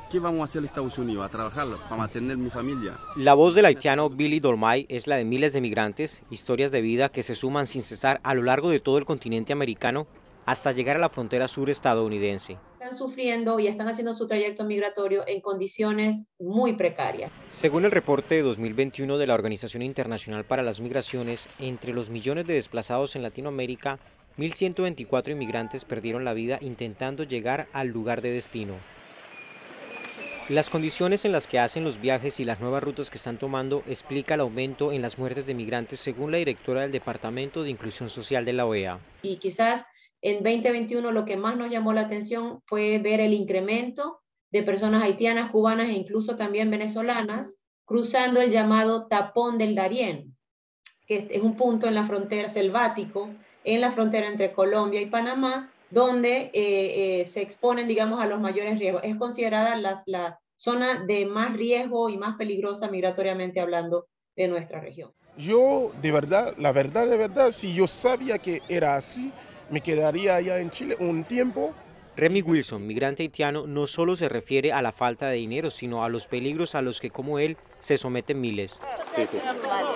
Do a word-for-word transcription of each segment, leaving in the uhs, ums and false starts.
¿Qué vamos a hacer en Estados Unidos? A trabajar para mantener mi familia. La voz del haitiano Billy Dolmay es la de miles de migrantes, historias de vida que se suman sin cesar a lo largo de todo el continente americano hasta llegar a la frontera sur estadounidense. Están sufriendo y están haciendo su trayecto migratorio en condiciones muy precarias. Según el reporte de dos mil veintiuno de la Organización Internacional para las Migraciones, entre los millones de desplazados en Latinoamérica, mil ciento veinticuatro inmigrantes perdieron la vida intentando llegar al lugar de destino. Las condiciones en las que hacen los viajes y las nuevas rutas que están tomando explica el aumento en las muertes de migrantes, según la directora del Departamento de Inclusión Social de la O E A. Y quizás en veinte veintiuno lo que más nos llamó la atención fue ver el incremento de personas haitianas, cubanas e incluso también venezolanas cruzando el llamado tapón del Darién, que es un punto en la frontera selvático, en la frontera entre Colombia y Panamá, donde eh, eh, se exponen, digamos, a los mayores riesgos. Es considerada la, la zona de más riesgo y más peligrosa migratoriamente hablando de nuestra región. Yo, de verdad, la verdad, de verdad, si yo sabía que era así, me quedaría allá en Chile un tiempo. Remy Wilson, migrante haitiano, no solo se refiere a la falta de dinero, sino a los peligros a los que, como él, se someten miles. Sí, sí.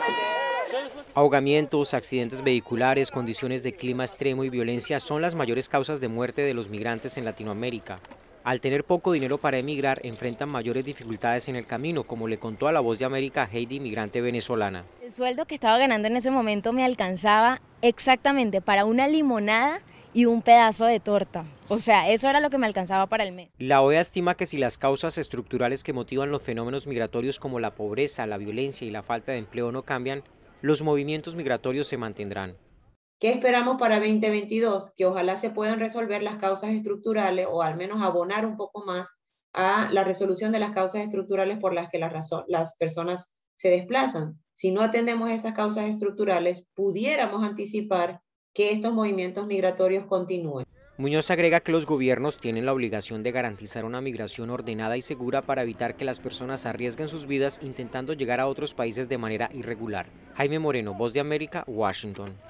Ahogamientos, accidentes vehiculares, condiciones de clima extremo y violencia son las mayores causas de muerte de los migrantes en Latinoamérica. Al tener poco dinero para emigrar, enfrentan mayores dificultades en el camino, como le contó a La Voz de América Heidi, migrante venezolana. El sueldo que estaba ganando en ese momento me alcanzaba exactamente para una limonada y un pedazo de torta. O sea, eso era lo que me alcanzaba para el mes. La O E A estima que si las causas estructurales que motivan los fenómenos migratorios como la pobreza, la violencia y la falta de empleo no cambian, los movimientos migratorios se mantendrán. ¿Qué esperamos para veinte veintidós? Que ojalá se puedan resolver las causas estructurales o al menos abonar un poco más a la resolución de las causas estructurales por las que las, razón, las personas se desplazan. Si no atendemos esas causas estructurales, pudiéramos anticipar que estos movimientos migratorios continúen. Muñoz agrega que los gobiernos tienen la obligación de garantizar una migración ordenada y segura para evitar que las personas arriesguen sus vidas intentando llegar a otros países de manera irregular. Jaime Moreno, Voz de América, Washington.